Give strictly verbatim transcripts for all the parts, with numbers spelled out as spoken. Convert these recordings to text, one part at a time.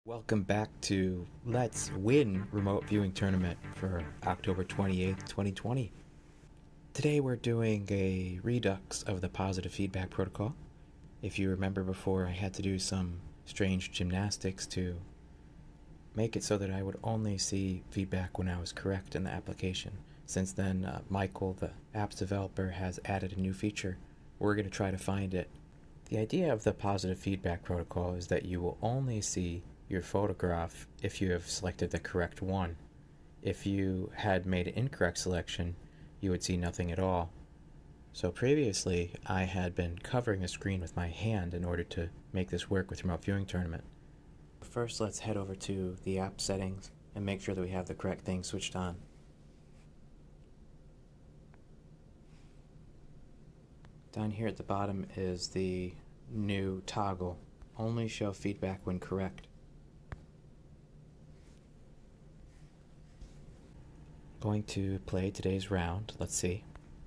Welcome back to Let's Win Remote Viewing Tournament for October twenty-eighth, twenty twenty. Today we're doing a redux of the positive feedback protocol. If you remember before, I had to do some strange gymnastics to make it so that I would only see feedback when I was correct in the application. Since then, uh, Michael, the apps developer, has added a new feature. We're going to try to find it. The idea of the positive feedback protocol is that you will only see your photograph if you have selected the correct one. If you had made an incorrect selection, you would see nothing at all. So previously, I had been covering the screen with my hand in order to make this work with Remote Viewing Tournament. First, let's head over to the app settings and make sure that we have the correct thing switched on. Down here at the bottom is the new toggle, only show feedback when correct. Going to play today's round. Let's see.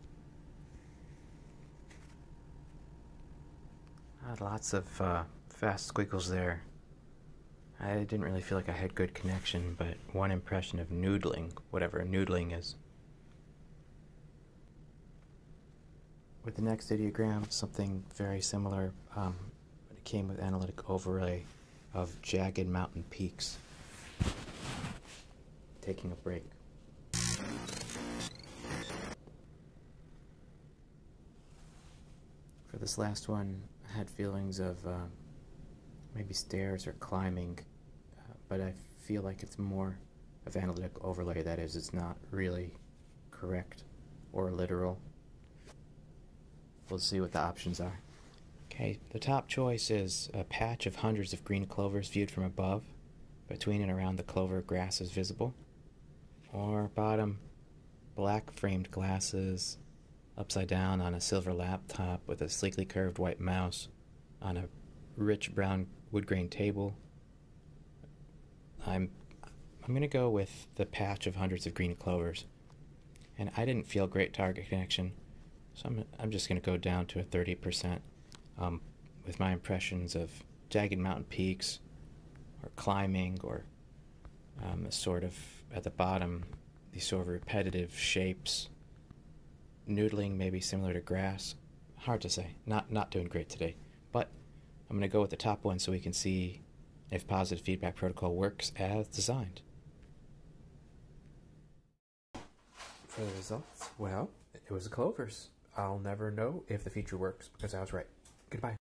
Uh, lots of uh, fast squiggles there. I didn't really feel like I had good connection, but one impression of noodling, whatever noodling is. With the next ideogram, something very similar. Um, it came with analytic overlay of jagged mountain peaks. Taking a break. For this last one, I had feelings of uh, maybe stairs or climbing, uh, but I feel like it's more of analytic overlay. That is, it's not really correct or literal. We'll see what the options are. Okay, the top choice is a patch of hundreds of green clovers viewed from above. Between and around the clover, grass is visible. Or bottom, black framed glasses upside down on a silver laptop with a sleekly curved white mouse on a rich brown wood grain table. I'm I'm gonna go with the patch of hundreds of green clovers, and I didn't feel great target connection, so I'm I'm just gonna go down to a thirty percent um, with my impressions of jagged mountain peaks, or climbing, or um, sort of at the bottom these sort of repetitive shapes. Noodling may be similar to grass. Hard to say. Not not doing great today. But I'm going to go with the top one so we can see if positive feedback protocol works as designed. For the results, well, it was the clovers. I'll never know if the feature works because I was right. Goodbye.